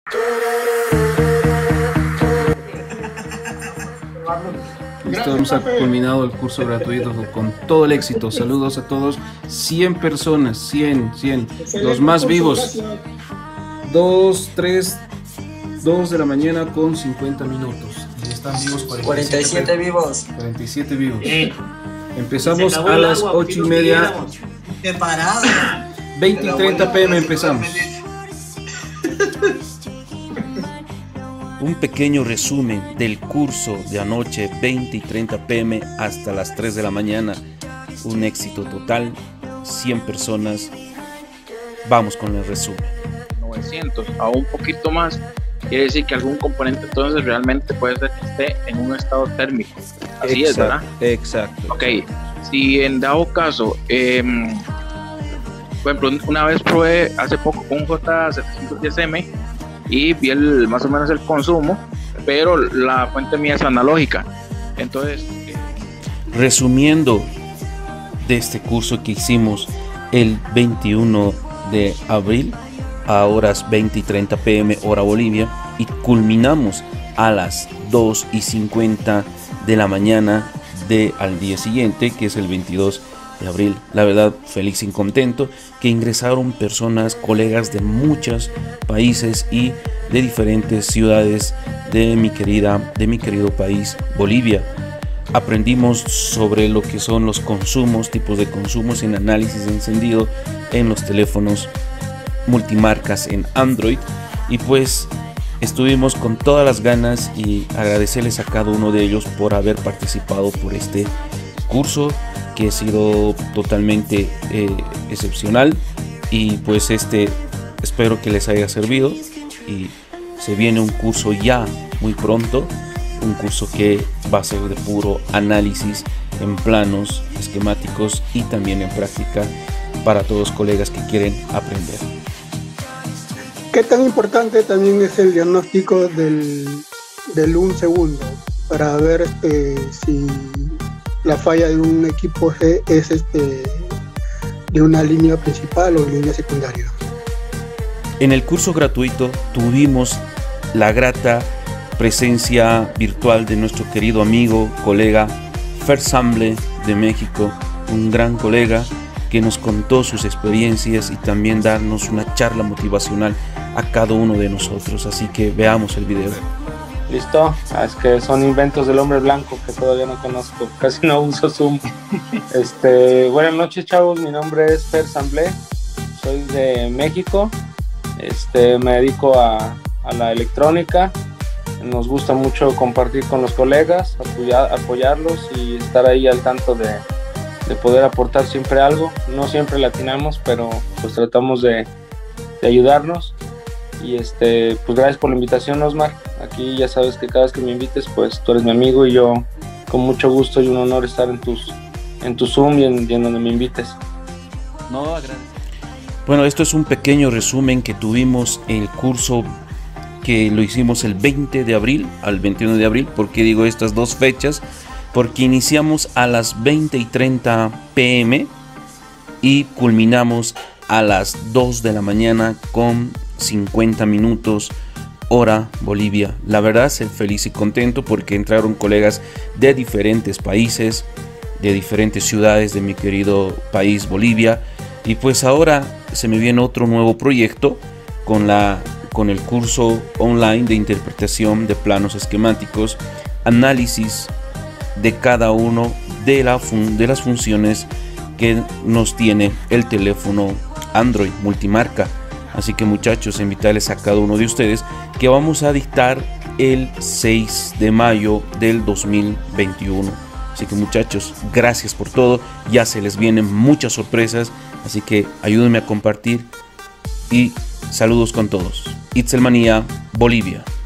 Listo, hemos culminado el curso gratuito con todo el éxito. Saludos a todos. 100 personas, 100. Los más vivos. 2 de la mañana con 50 minutos. Y están vivos 47 vivos. 47 vivos. Empezamos a las 8:30. ¡Qué parado! 20 y 30 pm empezamos. Un pequeño resumen del curso de anoche, 20 y 30 pm hasta las 3 de la mañana. Un éxito total, 100 personas. Vamos con el resumen. 900 a un poquito más, quiere decir que algún componente entonces realmente puede ser que esté en un estado térmico. Así es, ¿verdad? Exacto. Ok, si en dado caso, por ejemplo, una vez probé hace poco un J710M y vi más o menos el consumo, pero la fuente mía es analógica. Entonces, resumiendo de este curso que hicimos el 21 de abril a horas 20 y 30 pm hora Bolivia, y culminamos a las 2:50 de la mañana al día siguiente, que es el 22 de abril. La verdad, feliz y contento que ingresaron personas, colegas de muchos países y de diferentes ciudades de mi querido país, Bolivia. Aprendimos sobre lo que son los consumos, tipos de consumos en análisis de encendido en los teléfonos multimarcas en Android, y pues estuvimos con todas las ganas, y agradecerles a cada uno de ellos por haber participado por este curso que ha sido totalmente excepcional. Y pues espero que les haya servido, y se viene un curso ya muy pronto, un curso que va a ser de puro análisis en planos esquemáticos y también en práctica para todos los colegas que quieren aprender. ¿Qué tan importante también es el diagnóstico del 1 segundo para ver si la falla de un equipo es de una línea principal o línea secundaria? En el curso gratuito tuvimos la grata presencia virtual de nuestro querido amigo, colega Fer Samble de México, un gran colega que nos contó sus experiencias y también darnos una charla motivacional a cada uno de nosotros. Así que veamos el video. Listo, es que son inventos del hombre blanco que todavía no conozco, casi no uso Zoom. Buenas noches, chavos, mi nombre es Fer Samble, soy de México, me dedico a la electrónica. Nos gusta mucho compartir con los colegas, apoyarlos y estar ahí al tanto de poder aportar siempre algo. No siempre latinamos, pero pues tratamos de ayudarnos. Y pues gracias por la invitación, Osmar. Aquí ya sabes que cada vez que me invites, pues tú eres mi amigo, y yo con mucho gusto y un honor estar en tu Zoom y en donde me invites. No, gracias. Bueno, esto es un pequeño resumen que tuvimos en el curso que lo hicimos el 20 de abril al 21 de abril. ¿Por qué digo estas dos fechas? Porque iniciamos a las 20 y 30 pm y culminamos a las 2 de la mañana con 50 minutos hora Bolivia. La verdad, soy feliz y contento porque entraron colegas de diferentes países, de diferentes ciudades de mi querido país Bolivia. Y pues ahora se me viene otro nuevo proyecto con el curso online de interpretación de planos esquemáticos, análisis de cada uno de las funciones que nos tiene el teléfono Android multimarca. Así que, muchachos, invitarles a cada uno de ustedes que vamos a dictar el 6 de mayo del 2021. Así que, muchachos, gracias por todo. Ya se les vienen muchas sorpresas, así que ayúdenme a compartir y saludos con todos. Itzelmanía, Bolivia.